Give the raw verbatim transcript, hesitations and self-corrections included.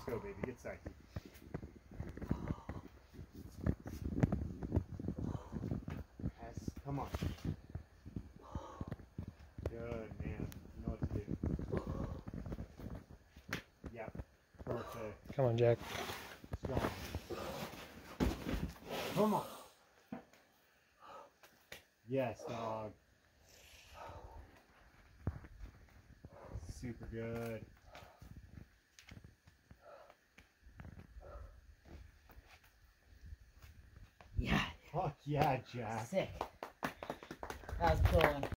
go, baby. Get psyche. Yes, come on. Good, man. You know what to do. Yep. Perfect. Come on, Jack. Strong. Come on. Yes, dog. Super good. Yeah. Fuck yeah, Jack. Sick. That was cool.